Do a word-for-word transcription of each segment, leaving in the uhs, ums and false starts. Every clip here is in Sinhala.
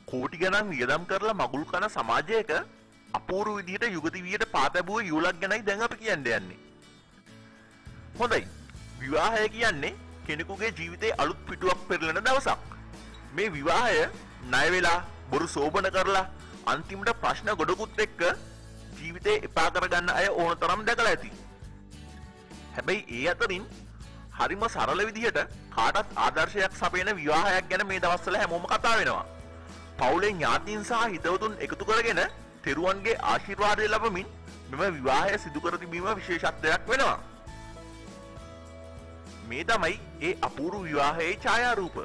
කෝටි ගණන් වියදම් කරලා මගුල් කන සමාජයක අපූර්ව විදිහට යුගති වියට පාතැබුව යුලක් ගැනයි දැන් අපි කියන්න යන්නේ. හොඳයි. විවාහය කියන්නේ කෙනෙකුගේ ජීවිතයේ අලුත් පිටුවක් පෙරලෙන දවසක්. මේ විවාහය ණය වෙලා බොරු සෝබන කරලා අන්තිමට ප්‍රශ්න ගොඩකුත් එක්ක ජීවිතේ එපා කරගන්න අය ඕන තරම් දැකලා ඇති. හැබැයි ඒ අතරින් හරිම සරල විදිහට කාටත් ආදර්ශයක් සපයන විවාහයක් ගැන මේ දවස්වල හැමෝම කතා වෙනවා. පවුලේ ඥාතීන් සහ හිතවතුන් එකතු කරගෙන තෙරුවන්ගේ ආශිර්වාදය ලැබමින් මෙම විවාහය සිදු කර තිබීම විශේෂත්වයක් වෙනවා. මේ තමයි ඒ අපූර්ව විවාහයේ ඡායාරූප.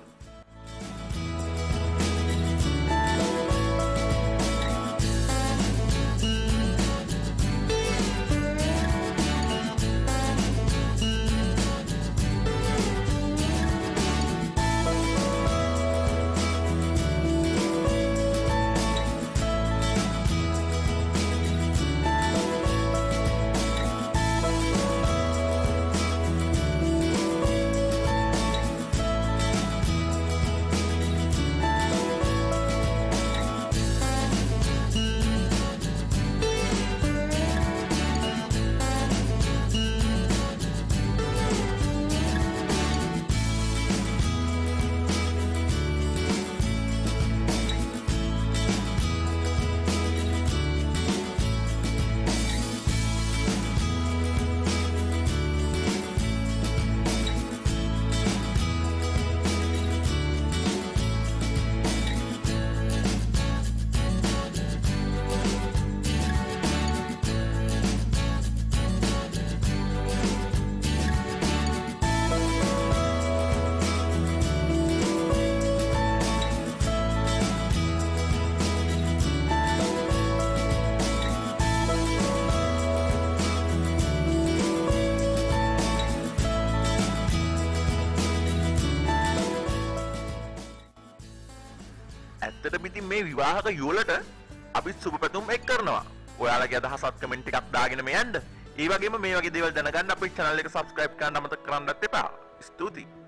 ඇත්තටම ඉතින් මේ විවාහක යුවලට අපි සුබ පැතුම් එක් කරනවා. ඔයාලගේ අදහසත් කමෙන්ට් එකක් දාගෙන මේ යන්න. ඒ වගේම මේ වගේ දේවල් දැනගන්න අපේ channel එක subscribe කරන්න අමතක කරන්නත් එපා. ස්තුතියි.